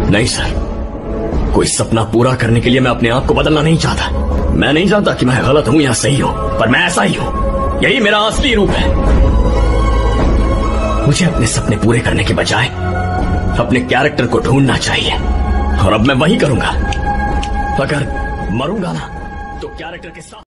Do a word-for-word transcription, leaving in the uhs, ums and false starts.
नहीं सर, कोई सपना पूरा करने के लिए मैं अपने आप को बदलना नहीं चाहता। मैं नहीं जानता कि मैं गलत हूं या सही हूं, पर मैं ऐसा ही हूं। यही मेरा असली रूप है। मुझे अपने सपने पूरे करने के बजाय अपने कैरेक्टर को ढूंढना चाहिए, और अब मैं वही करूंगा। अगर मरूंगा ना तो कैरेक्टर के साथ